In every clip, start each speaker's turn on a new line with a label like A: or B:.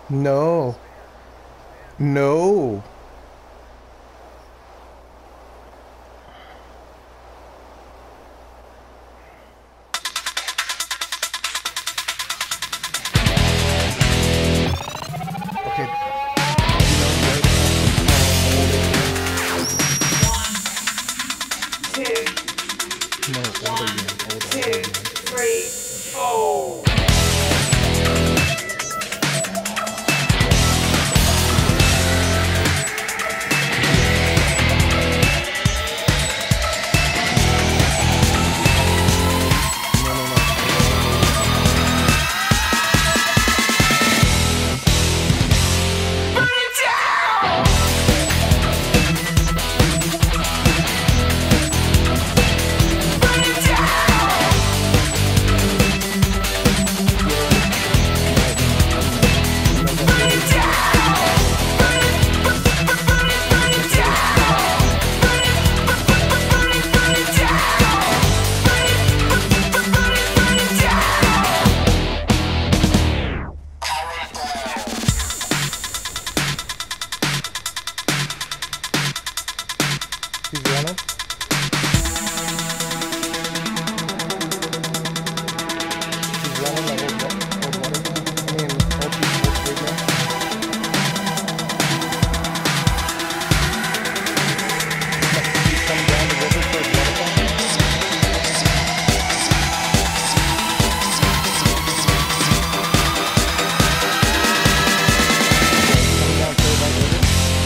A: No. No. Okay. No, hold again. Hold again.
B: 3, 4.
A: He's running. He's running like old water. I mean, old big man. He's coming down the river towards waterfall. Coming down towards that river.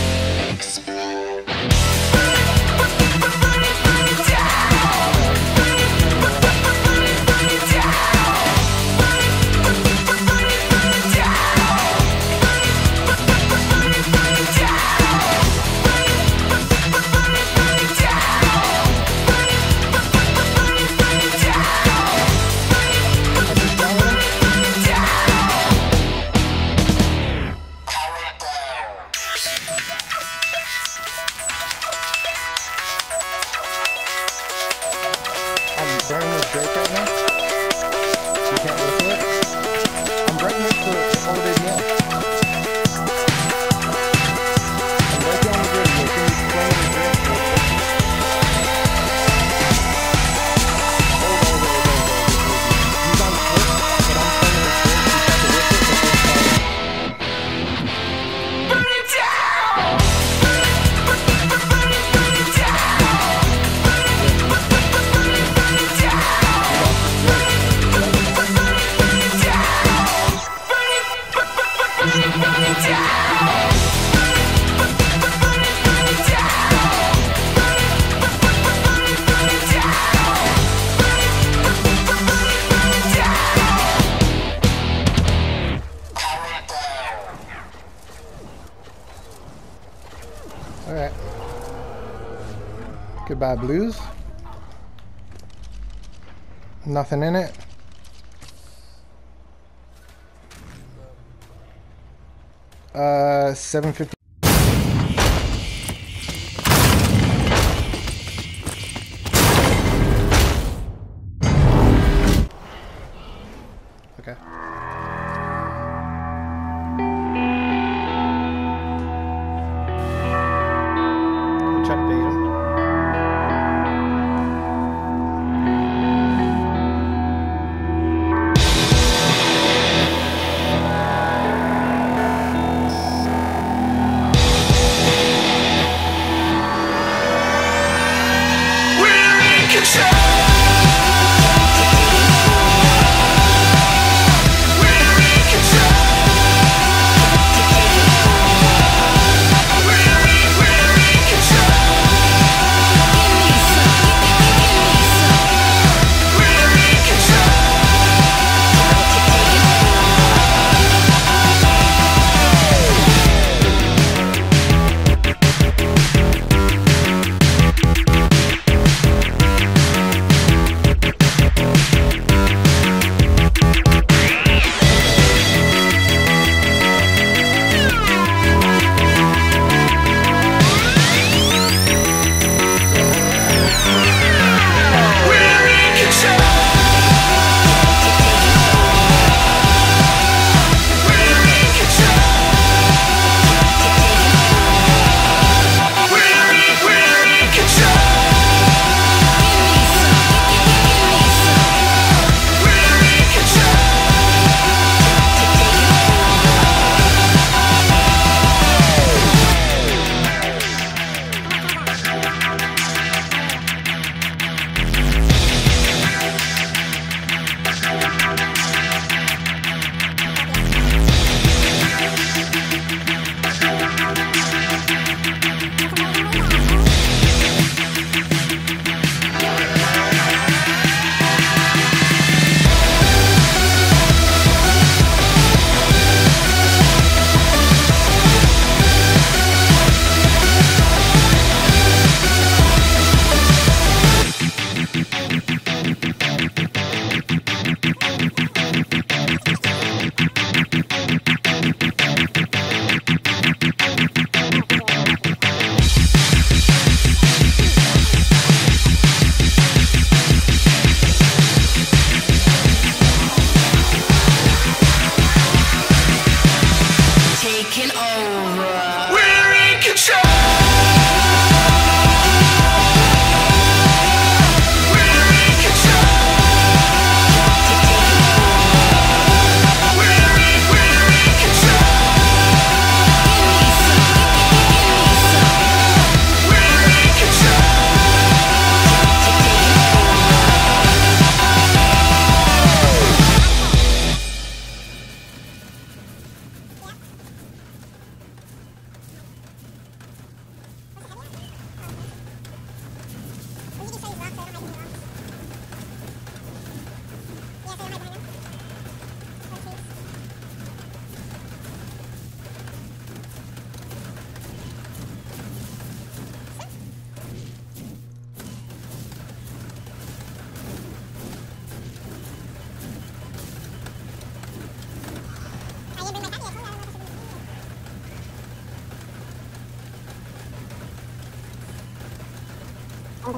A: I'm burning this brake right now. You can't listen to it. I'm breaking it to hold it in. I'm right down the grid. You can slow the brake. He's on foot, but I'm turning his brake. He's got the whip it,
B: Burn it down!
A: Alright. Goodbye, blues. Nothing in it. $7.50. Okay. Check data.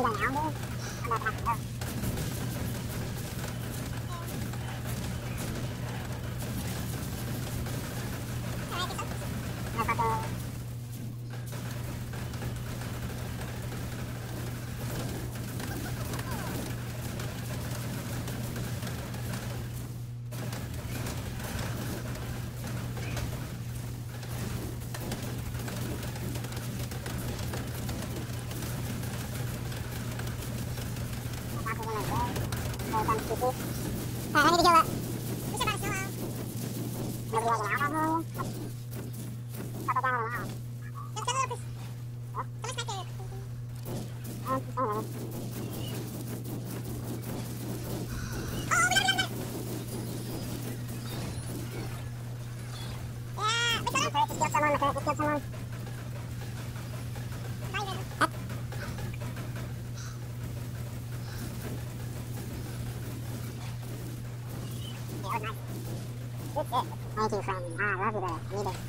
C: Thank you, friend. I love you, brother. I need it.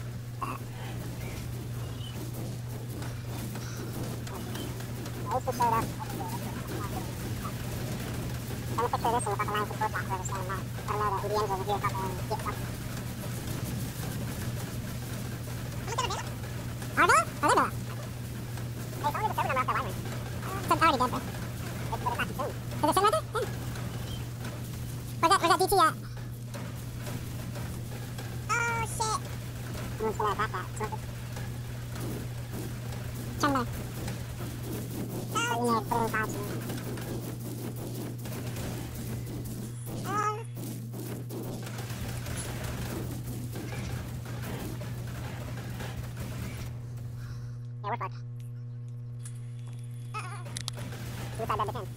C: Let's just showed up. I'm gonna picture this and fucking line support box whoever's standing there. Let them know the ABM's over here fucking get fucked. Are they? Are they doing? Hey, it's only the server number off their line. So it's already dead, bro. But it's not too soon. Is it soon right there? Yeah. Where's that DT at? Oh, shit. I'm just gonna attack that. Smoke it. Chum there. Put in 5 soon. Yeah, we're fucked. Suicide dead to 10.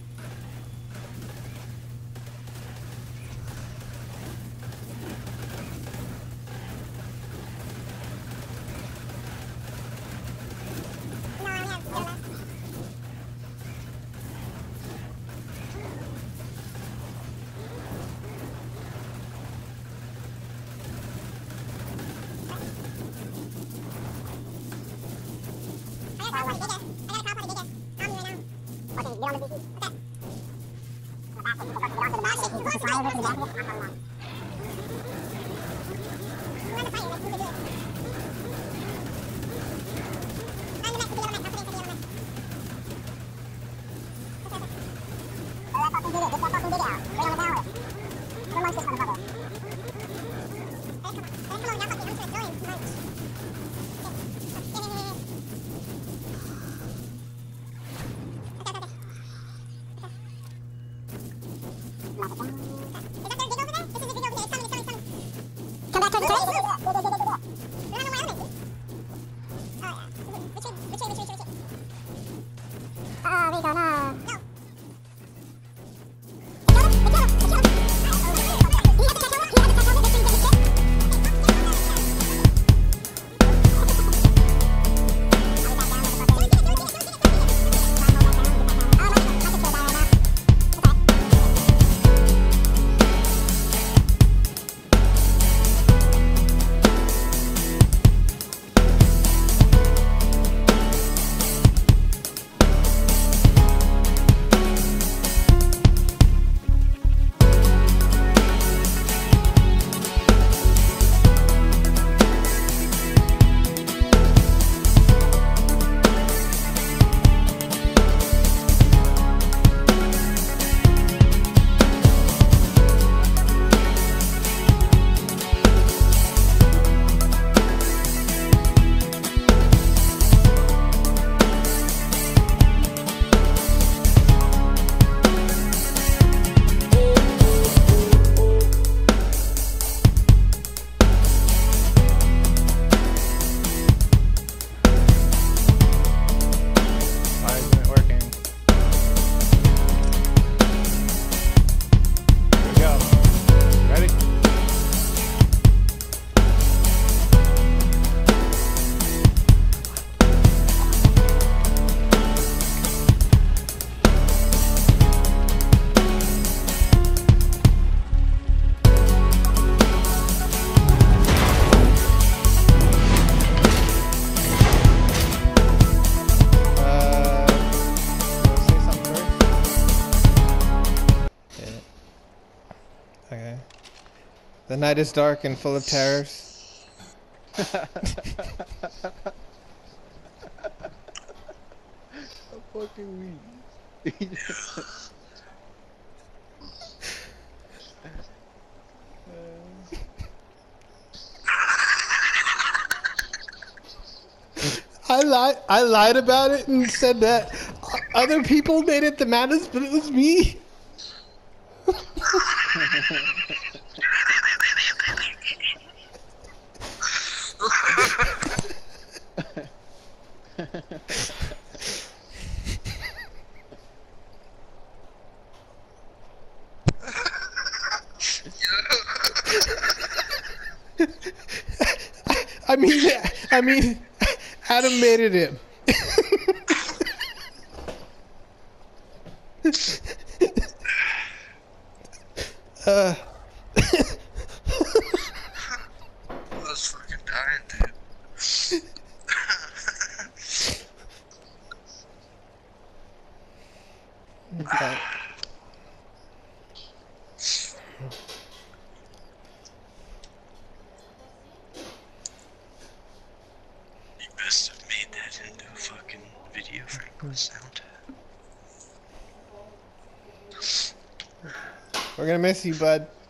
D: The night is dark and full of terrors.
A: Fucking weak.
D: I lied about it and said that other people made it the maddest, but it was me. I mean, Adam made it in.
E: I was fucking dying, dude.
D: Okay.
E: You best have made that into a fucking video for English sound.
D: We're gonna miss you, bud.